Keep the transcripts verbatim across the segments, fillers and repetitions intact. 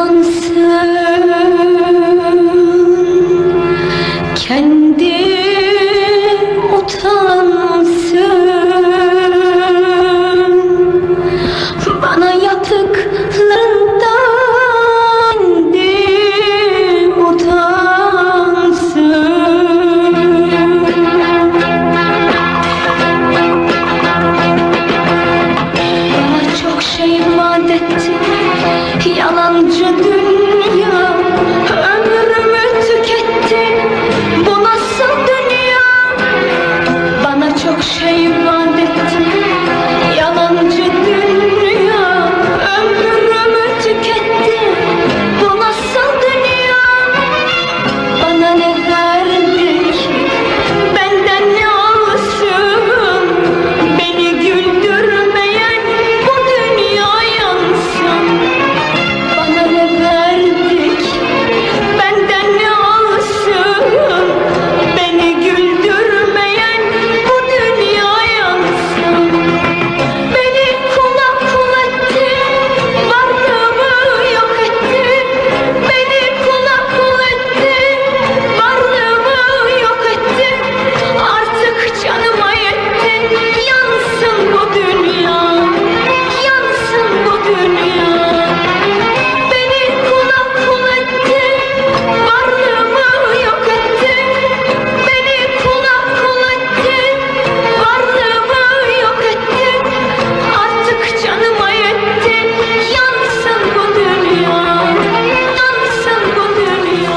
utansın, kendi utansın, bana yaptıklarından kendi utansın. Bana çok şey vaadetti, yalancı dünya, ömrümü tüketti, bu nasıl dünya? Bana çok şey vaadetti, yalancı dünya, ömrümü tüketti, bu nasıl dünya? Bana ne verdi ki, benden ne alsın, beni güldürmeyen bu dünya yansın. Bana ne verdi ki, benden ne alsın, beni güldürmeyen bu dünya yansın. Beni kula kula etti, varlığımı yok etti. Beni kula kula etti, varlığımı yok etti. Artık canıma yetti, yansın bu dünya, yansın bu dünya. Beni kula kula etti, varlığımı yok etti. Beni kula kula etti, varlığımı yok etti. Artık canıma yetti, yansın bu dünya, yansın bu dünya.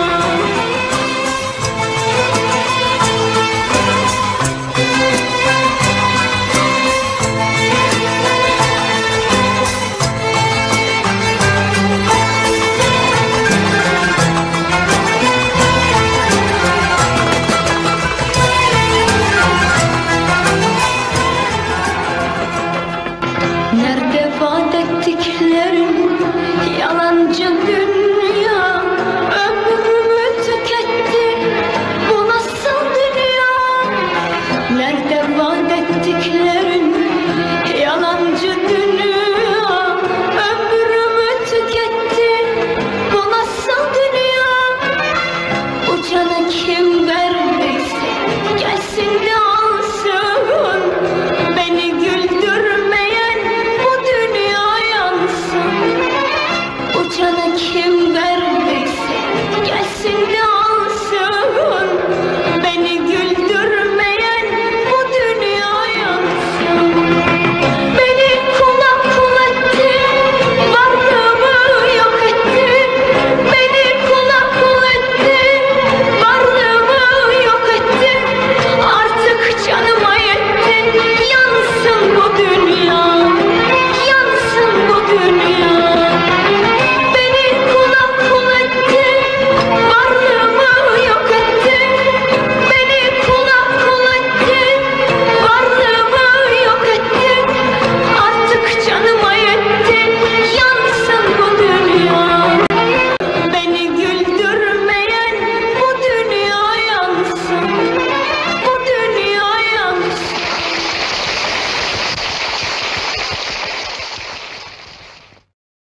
Nerde vaadettiklerin, yalancı dünya.